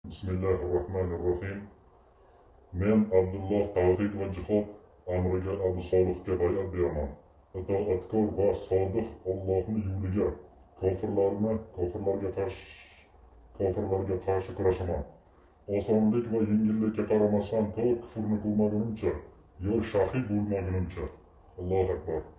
Bismillahirrohmanirrohim. Men Abdulloh tavhid va jihod amriga Abu Solihga bay'at beraman. Itoatkor va sodiq Allohning yo'liga kofirlarga qarshi kurashaman. Osonlik va yengillikka qaramasdan to kufrni ko'rmagunimcha yo shahid bo'lmagunimcha. Allohu akbar.